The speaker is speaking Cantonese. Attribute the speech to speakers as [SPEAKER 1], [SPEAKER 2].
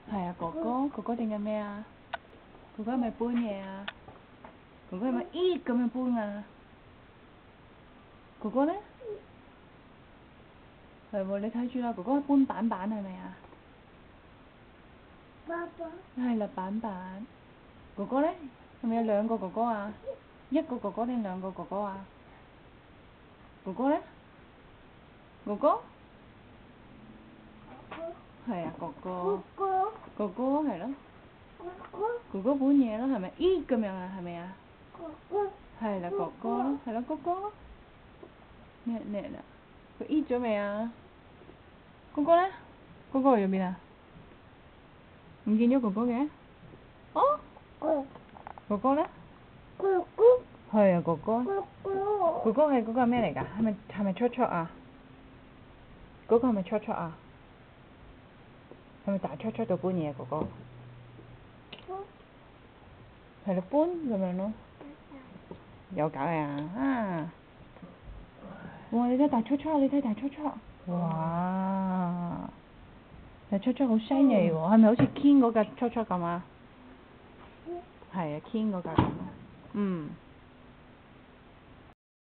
[SPEAKER 1] 係啊，哥哥，哥哥定緊咩啊？哥哥係咪搬嘢啊？哥哥係咪咦咁樣搬啊？哥哥咧？係喎，你睇住啦，哥哥搬板板係咪啊？
[SPEAKER 2] 爸爸。
[SPEAKER 1] 係啦，板板。哥哥咧？係咪有兩個哥哥啊？一個哥哥定兩個哥哥啊？哥哥咧？哥哥？係啊，哥哥。哥哥係咯。哥哥搬嘢咯，係咪？咦咁樣啊，係咪啊？係啦，哥哥咯，係咯，哥哥。叻啦！佢咦咗未啊？哥哥咧？哥哥去咗邊啊？唔見咗哥哥嘅？哦。哥哥咧？係啊，哥哥。哥哥係嗰個係咩嚟㗎？係咪卓卓啊？嗰個係咪卓卓啊？係咪大卓卓度搬嘢啊？哥哥。係咯，搬咁樣咯。有搞呀啊！哇！你睇大卓卓，你睇大卓卓。哇！大卓卓好shiny喎，係咪好似 Ken 嗰架卓卓咁啊？係啊，Ken 嗰架咁。嗯。